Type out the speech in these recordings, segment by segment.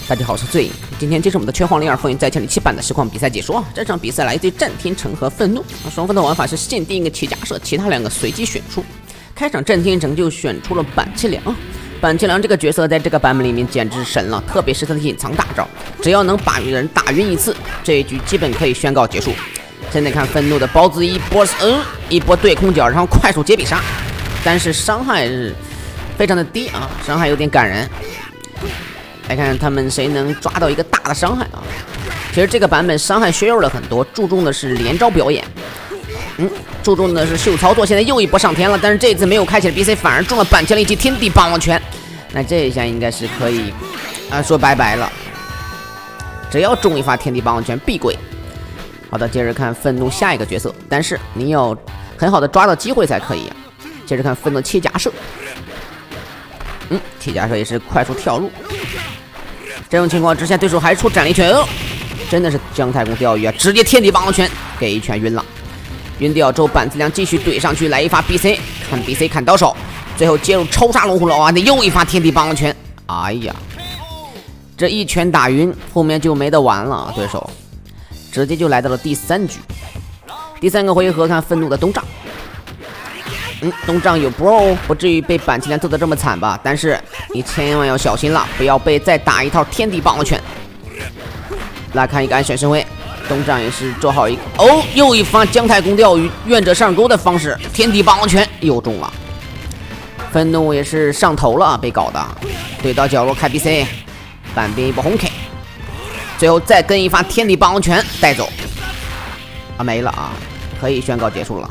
大家好，我是醉。今天接受我们的拳皇02风云在线7版的实况比赛解说。这场比赛来自于战天成和愤怒，双方的玩法是限定一个骑甲社，其他两个随机选出。开场战天成就选出了板崎良，板崎良这个角色在这个版本里面简直神了，特别是他的隐藏大招，只要能把人打晕一次，这一局基本可以宣告结束。现在看愤怒的包子一波对空脚，然后快速接必杀，但是伤害是非常的低啊，伤害有点感人。来看他们谁能抓到一个大的伤害啊！其实这个版本伤害削弱了很多，注重的是连招表演，注重的是秀操作。现在又一波上天了，但是这次没有开启的 BC 反而中了板崎良一记天地霸王拳，那这一下应该是可以说拜拜了。只要中一发天地霸王拳必归。好的，接着看愤怒下一个角色，但是你要很好的抓到机会才可以啊。接着看愤怒切假设，铁甲社也是快速跳入。这种情况之下，对手还出斩雷拳，真的是姜太公钓鱼啊！直接天地霸王拳给一拳晕了，晕掉之后，板崎良继续怼上去，来一发 BC， 看 BC 看到手，最后接入抽杀龙虎老啊，那又一发天地霸王拳，哎呀，这一拳打晕，后面就没得玩了，对手直接就来到了第3局。第3个回合，看愤怒的东丈。东丈有 bro， 不至于被板崎良揍得这么惨吧？但是你千万要小心了，不要被再打一套天地霸王拳。来看一个安全身位，东丈也是做好一个又一发姜太公钓鱼愿者上钩的方式，天地霸王拳又中了。愤怒也是上头了，被搞的怼到角落开 BC， 半边一波红 K， 最后再跟一发天地霸王拳带走没了啊，可以宣告结束了。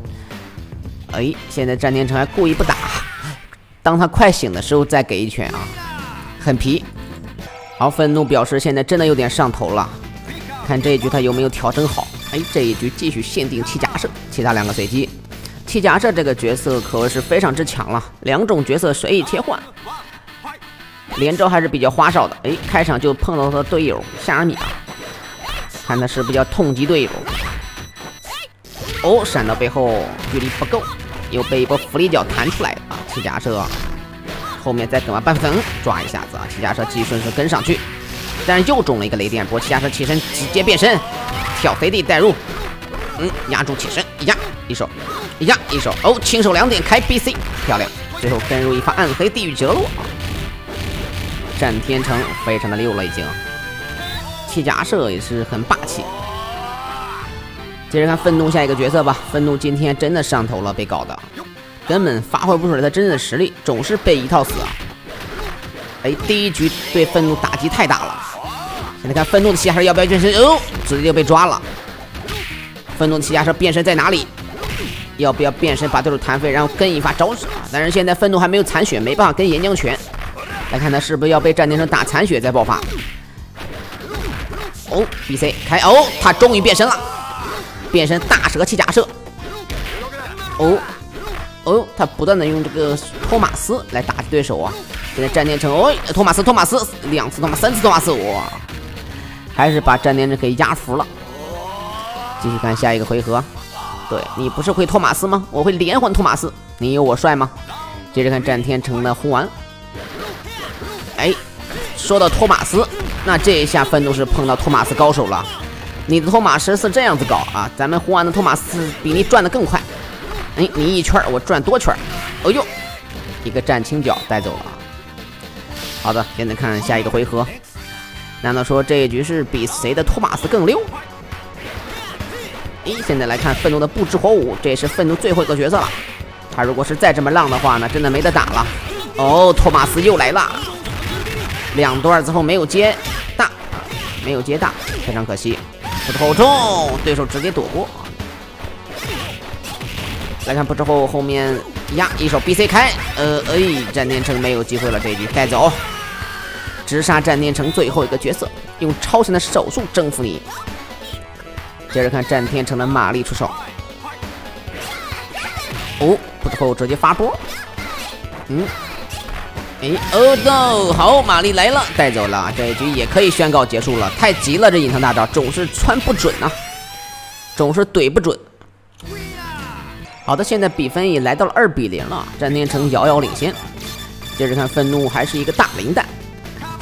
现在战天成还故意不打，当他快醒的时候再给一拳啊，很皮。好，愤怒表示现在真的有点上头了，看这一局他有没有调整好。这一局继续限定骑甲社，其他两个随机。骑甲社这个角色可谓是非常之强了，2种角色随意切换，连招还是比较花哨的。开场就碰到他的队友夏尔米啊，看他是不是要痛击队友。闪到背后距离不够，又被一波福利脚弹出来啊！骑甲社后面再跟完半分抓一下子啊！骑甲社继续顺势跟上去，但是又中了一个雷电波，骑甲社起身直接变身，跳飞地带入，压住起身一压一手，一压一手，轻手2点开 BC， 漂亮！最后跟入一发暗黑地狱折落，战天成非常的溜了已经，骑甲社也是很霸气。接着看愤怒下一个角色吧，愤怒今天真的上头了，被搞的根本发挥不出来他真正的实力，总是被一套死啊！第一局对愤怒打击太大了。现在看愤怒的骑甲社要不要变身？直接就被抓了。愤怒的骑甲社变身在哪里？要不要变身把对手弹飞，然后跟一发招式啊？但是现在愤怒还没有残血，没办法跟岩浆拳。来看他是不是要被战天成打残血再爆发？BC 开他终于变身了。变身大蛇骑甲社，他不断的用这个托马斯来打击对手啊！现在战天成托马斯2次托马斯3次托马斯，哇，还是把战天成给压服了。继续看下一个回合，对你不是会托马斯吗？我会连环托马斯，你有我帅吗？接着看战天成的红丸，说到托马斯，那这一下愤怒是碰到托马斯高手了。你的托马斯是这样子搞啊，咱们红丸的托马斯比你转的更快。你一圈我转多圈。一个战青脚带走了。好的，现在看下一个回合，难道说这一局是比谁的托马斯更溜？现在来看愤怒的不知火舞，这也是愤怒最后一个角色了。他如果是再这么浪的话呢，真的没得打了。托马斯又来了，2段之后没有接大，非常可惜。不知后中，对手直接躲过。来看不知后面压一手 BC 开，战天成没有机会了，这一局带走，直杀战天成最后一个角色，用超神的手速征服你。接着看战天成的玛丽出手，不知后直接发波，好，玛丽来了，带走了，这一局也可以宣告结束了。太急了，这隐藏大招总是穿不准啊，总是怼不准。好的，现在比分也来到了2比0了，战天成遥遥领先。接着看愤怒还是一个大零蛋，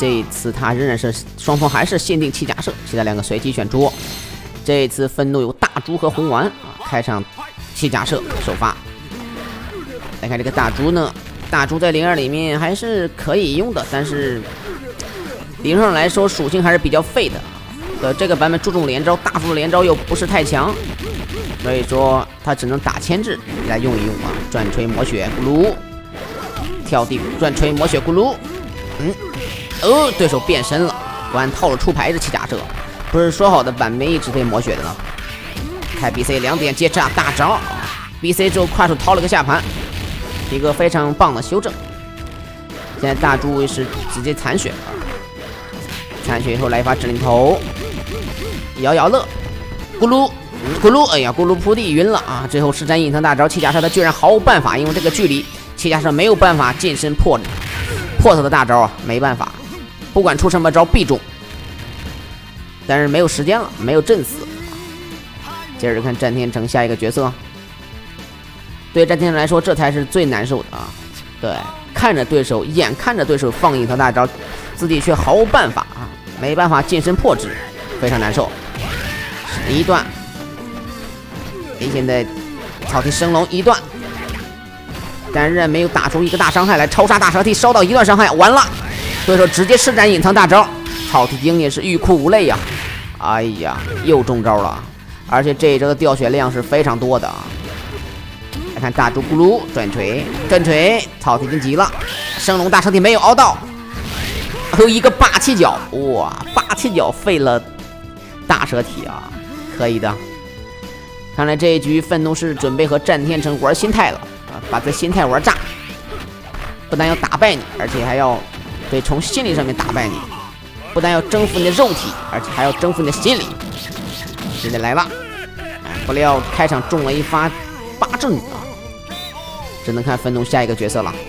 这一次他仍然是双方还是限定七假设，其他两个随机选出。这一次愤怒有大猪和红丸开场七假设首发。来看这个大猪呢，大猪在02里面还是可以用的，但是理论上来说属性还是比较废的。这个版本注重连招，大猪的连招又不是太强，所以说他只能打牵制来用一用啊。转锤抹血咕噜，跳地转锤抹血咕噜，对手变身了，果然套了出牌的七假设，不是说好的板面一直被抹血的呢。开 BC 2点接炸大招 ，BC 之后快速掏了个下盘，一个非常棒的修正。现在大猪是直接残血，残血以后来一发指令头，摇摇乐，咕噜咕噜，哎呀，咕噜扑地晕了啊！最后施展隐藏大招，七假设他居然毫无办法，因为这个距离，七假设没有办法近身破他的大招啊，没办法，不管出什么招必中。但是没有时间了，没有震死。接着看战天成下一个角色，对战天成来说，这才是最难受的啊！对，眼看着对手放隐藏大招，自己却毫无办法啊，没办法近身破之，非常难受。一段。现在草剃升龙一段，但仍然没有打出一个大伤害来，超杀大蛇体烧到一段伤害，完了，对手直接施展隐藏大招，草剃精也是欲哭无泪呀！哎呀，又中招了，而且这一招的掉血量是非常多的啊！来看大猪咕噜转锤跟锤，草剃精急了，升龙大蛇体没有熬到，还有一个霸气脚，哇，霸气脚废了大蛇体啊，可以的。看来这一局愤怒是准备和战天成玩心态了啊，把这心态玩炸，不但要打败你，而且还要从心理上面打败你，不但要征服你的肉体，而且还要征服你的心理。现在来了，不料开场中了一发8阵啊，只能看愤怒下一个角色了。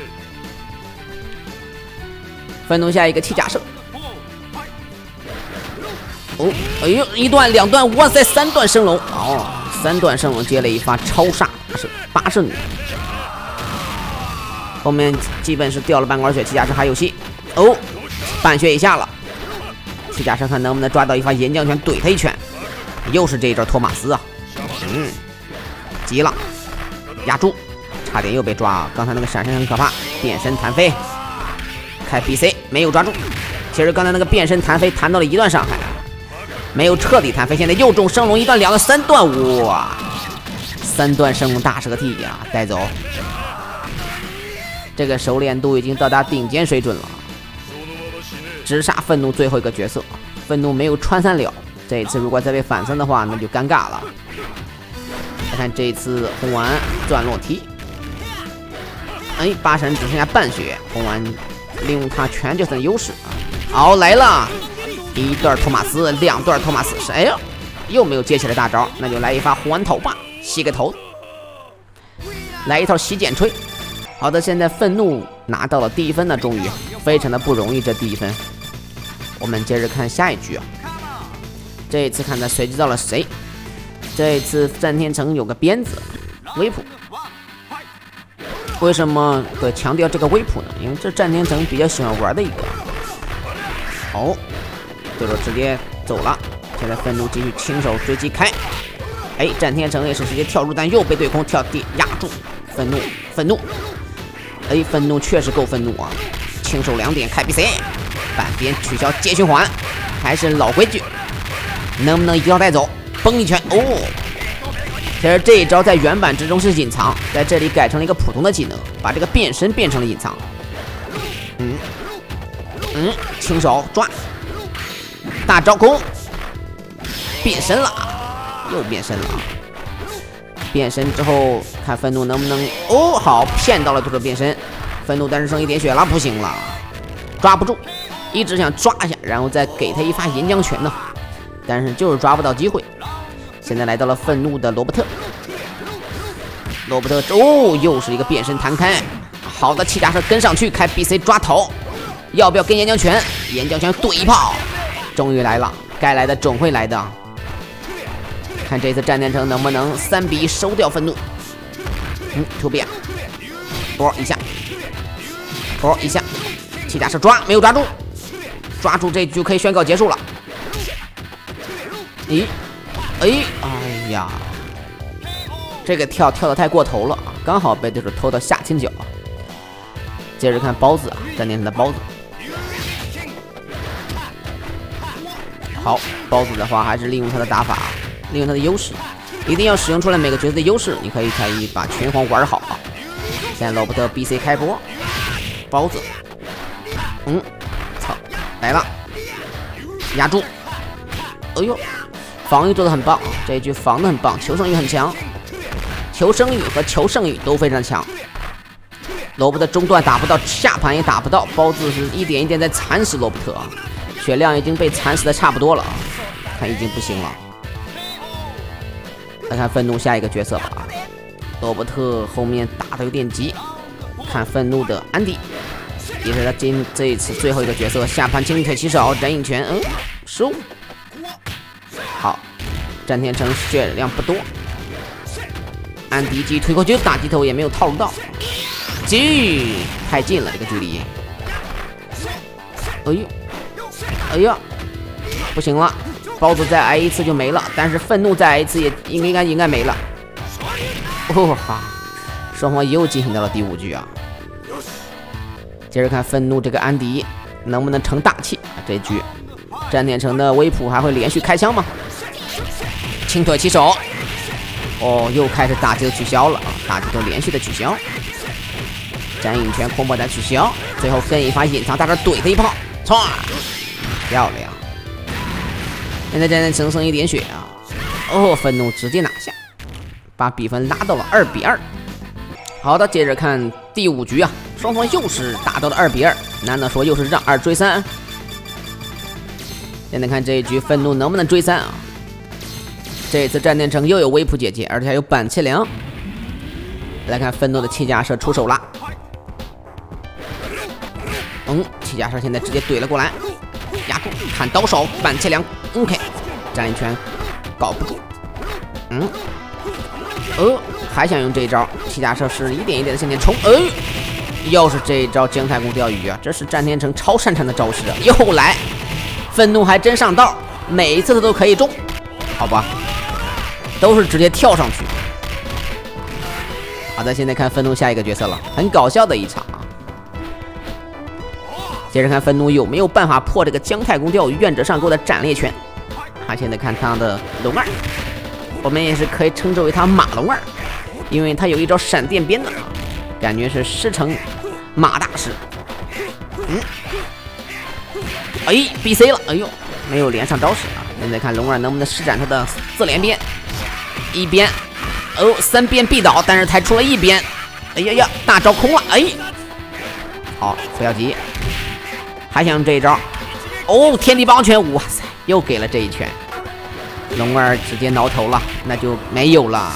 愤怒下一个七假设。哎呦，一段两段，哇塞，3段升龙，3段升龙接了一发超杀，是8胜。后面基本是掉了半管血，七假设还有戏半血以下了。七假设看能不能抓到一发岩浆拳怼他一拳，又是这一招托马斯啊，急了，压住，差点又被抓，刚才那个闪身很可怕，变身弹飞，开 BC 没有抓住，其实刚才那个变身弹飞弹到了1段伤害。没有彻底弹飞，现在又中升龙1段2段3段，哇，3段升龙大蛇体呀，带走。这个熟练度已经到达顶尖水准了。直杀愤怒最后一个角色，愤怒没有穿3了，这一次如果再被反3的话，那就尴尬了。来看这一次红丸转落踢，8神只剩下半血，红丸利用他全角色的优势啊，来了。1段托马斯，2段托马斯，哎呀，又没有接起来大招，那就来一发环头吧，吸个头，来一套洗剪吹。好的，现在愤怒拿到了第1分呢，终于非常的不容易，这第1分。我们接着看下一局啊，这一次看他随机到了谁？这一次战天成有个鞭子微普，为什么强调这个微普呢？因为这战天成比较喜欢玩的一个。对手直接走了，现在愤怒继续亲手追击开，战天成也是直接跳入，但又被对空跳地压住。愤怒，愤怒确实够愤怒啊！亲手2点开 BC， 半边取消接循环，还是老规矩，能不能一招带走？崩一拳其实这一招在原版之中是隐藏，在这里改成了一个普通的技能，把这个变身变成了隐藏。亲手抓。大招攻，变身了，又变身了。变身之后，看愤怒能不能好，骗到了对手变身。愤怒但是剩1点血了，不行了，抓不住，一直想抓一下，然后再给他一发岩浆拳呢，但是就是抓不到机会。现在来到了愤怒的罗伯特，又是一个变身弹开。好的，七假设跟上去，开 BC 抓头，要不要跟岩浆拳？岩浆拳怼一炮。终于来了，该来的总会来的。看这次战天成能不能3比1收掉愤怒。突变，波一下，七假设抓没有抓住， 抓住这局可以宣告结束了。咦，哎呀，这个跳的太过头了啊，刚好被对手偷到下倾角。接着看包子啊，战天成的包子。好，包子的话还是利用他的打法，利用他的优势，一定要使用出来每个角色的优势，你可以把拳皇玩好啊。现在罗伯特 BC 开播，包子，操，来了，压住，哎呦，防御做的很棒，这一局防的很棒，求生欲很强，求生欲和求胜欲都非常强。罗伯特中段打不到，下盘也打不到，包子是一点一点在蚕食罗伯特啊，血量已经被蚕食的差不多了，看已经不行了。来看愤怒下一个角色吧，罗伯特后面打的有点急，看愤怒的安迪，也是他这一次最后一个角色，下盘轻腿起手人影拳，失误。好，战天成血量不多，安迪击推过去打击头也没有套路到，击太近了这个距离，哎呀，不行了，包子再挨一次就没了，但是愤怒再挨一次也应该没了。哈，双方又进行到了第5局啊。接着看愤怒这个安迪能不能成大器啊？这局战天成的威普还会连续开枪吗？轻腿起手，又开始打击的取消了啊，打击都连续的取消。斩影拳空爆弹取消，最后跟一发隐藏大招怼他一炮，唰，漂亮！现在战天成剩一点血啊，愤怒直接拿下，把比分拉到了2比2。好的，接着看第5局啊，双方又是打到了2比2，难道说又是让2追3？现在看这一局愤怒能不能追3啊？这一次战天成又有威普姐姐，而且还有板切良。来看愤怒的气架射出手了，气架射现在直接怼了过来，压住，砍刀手，板切良 ，OK， 战一拳搞不住，还想用这一招，气架射是一点一点的向前冲，又是这一招姜太公钓鱼啊，这是战天成超擅长的招式啊，又来，愤怒还真上道，每一次他都可以中，好吧，都是直接跳上去。好的，现在看愤怒下一个角色了，很搞笑的一场啊。接着看愤怒有没有办法破这个姜太公钓鱼愿者上钩的斩猎拳。现在看他的龙二，我们也是可以称之为他马龙二，因为他有一招闪电鞭的，感觉是师承马大师。BC 了，没有连上招式啊。现在看龙二能不能施展他的4连鞭，一鞭，3鞭必倒，但是才出了1鞭，大招空了，好，不要急，还想用这一招，天地霸王拳，哇塞，又给了这一拳，龙二直接挠头了，那就没有了，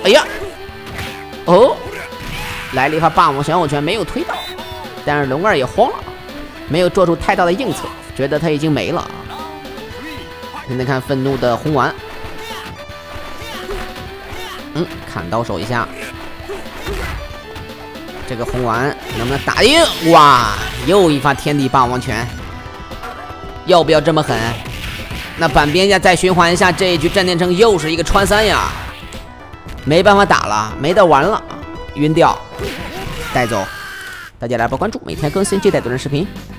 来了一发霸王降火拳，没有推到，但是龙二也慌了，没有做出太大的应策，觉得他已经没了。现在看愤怒的红丸，砍刀手一下，这个红丸能不能打赢？哇，又一发天地霸王拳，要不要这么狠？那板边下再循环一下，这一局战天成又是一个穿3呀，没办法打了，没得玩了，晕掉，带走。大家来波关注，每天更新接待多人视频。